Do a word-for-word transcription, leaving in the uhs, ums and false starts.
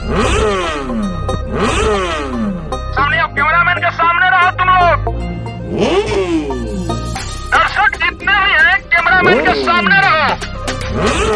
सामने अब कैमरामैन के सामने रहो तुम लोग। दर्शक जितने भी हैं कैमरामैन के सामने रहो।